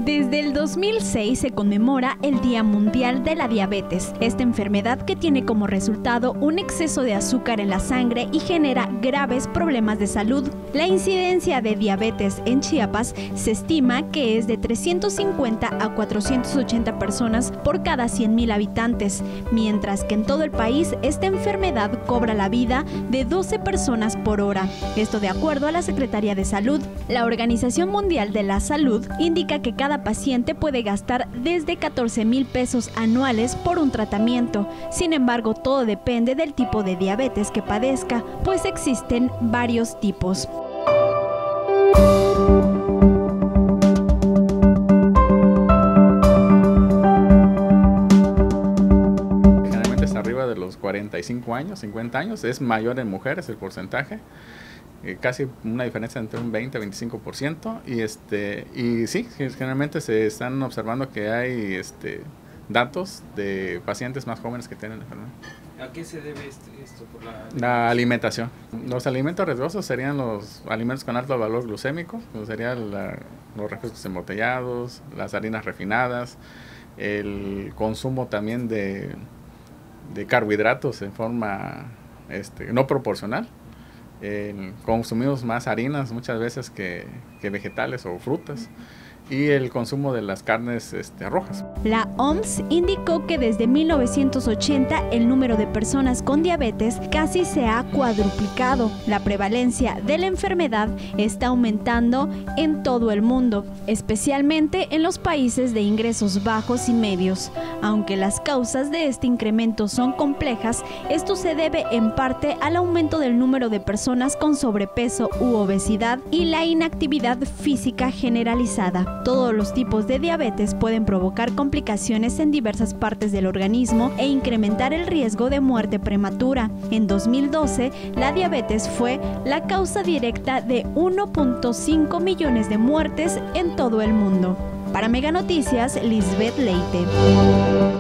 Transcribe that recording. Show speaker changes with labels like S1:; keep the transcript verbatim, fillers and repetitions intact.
S1: Desde el dos mil seis se conmemora el Día Mundial de la Diabetes, esta enfermedad que tiene como resultado un exceso de azúcar en la sangre y genera graves problemas de salud. La incidencia de diabetes en Chiapas se estima que es de trescientas cincuenta a cuatrocientas ochenta personas por cada cien mil habitantes, mientras que en todo el país esta enfermedad cobra la vida de doce personas por hora. Esto de acuerdo a la Secretaría de Salud. La Organización Mundial de la Salud indica que cada paciente puede gastar desde catorce mil pesos anuales por un tratamiento. Sin embargo, todo depende del tipo de diabetes que padezca, pues existen varios tipos.
S2: Generalmente es arriba de los cuarenta y cinco años, cincuenta años, es mayor en mujeres el porcentaje. Eh, casi una diferencia entre un veinte a veinticinco por ciento y este y sí, generalmente se están observando que hay este datos de pacientes más jóvenes que tienen la enfermedad.
S3: ¿A qué se debe esto? Por la...
S2: la alimentación. Los alimentos riesgosos serían los alimentos con alto valor glucémico, como serían la, los refrescos embotellados, las harinas refinadas, el consumo también de, de carbohidratos en forma este, no proporcional. Eh, consumimos más harinas muchas veces que, que vegetales o frutas, y el consumo de las carnes este, rojas.
S1: La O M S indicó que desde mil novecientos ochenta el número de personas con diabetes casi se ha cuadruplicado. La prevalencia de la enfermedad está aumentando en todo el mundo, especialmente en los países de ingresos bajos y medios. Aunque las causas de este incremento son complejas, esto se debe en parte al aumento del número de personas con sobrepeso u obesidad y la inactividad física generalizada. Todos los tipos de diabetes pueden provocar complicaciones en diversas partes del organismo e incrementar el riesgo de muerte prematura. En dos mil doce, la diabetes fue la causa directa de uno punto cinco millones de muertes en todo el mundo. Para Mega Noticias, Lisbeth Leite.